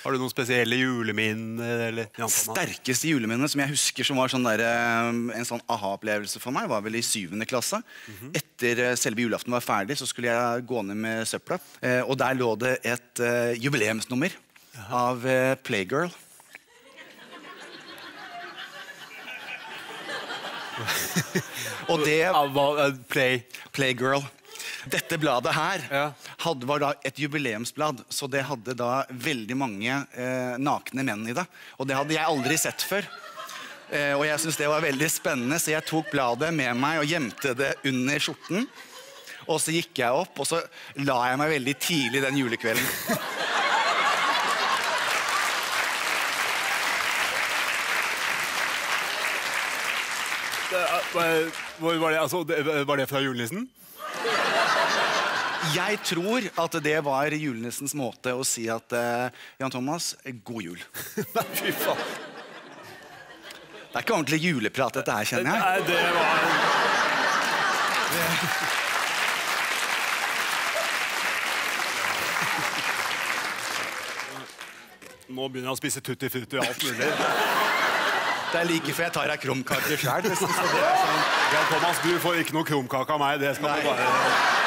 Har du noen spesielle juleminner, eller? Sterkeste juleminnet som jeg husker som var sånn der, en sånn aha-opplevelse for meg, var vel i 7. klasse. Etter selve julaften var ferdig, så skulle jeg gå ned med søpla. Og der lå det et jubileumsnummer av Playgirl. Og det Playgirl. Dette bladet her var da et jubileumsblad, så det hadde da veldig mange nakne menn i det. Og det hadde jeg aldri sett før. Og jeg synes det var veldig spennende, så jeg tok bladet med meg og gjemte det under skjorten. Og så gikk jeg opp, og så la jeg meg veldig tidlig den julekvelden. Var det fra julenissen? Jeg tror at det var julenissens måte å si at Jan Thomas, god jul. Nei, fy faen. Det er ikke ordentlig juleprat dette her, kjenner jeg. Nei, det var... Nå begynner jeg å spise tutti frutti og alt mulig. Det er like før jeg tar deg krumkaker selv. Så det er sånn... Ja, Thomas, du får ikke noe krumkake av meg. Det skal du bare...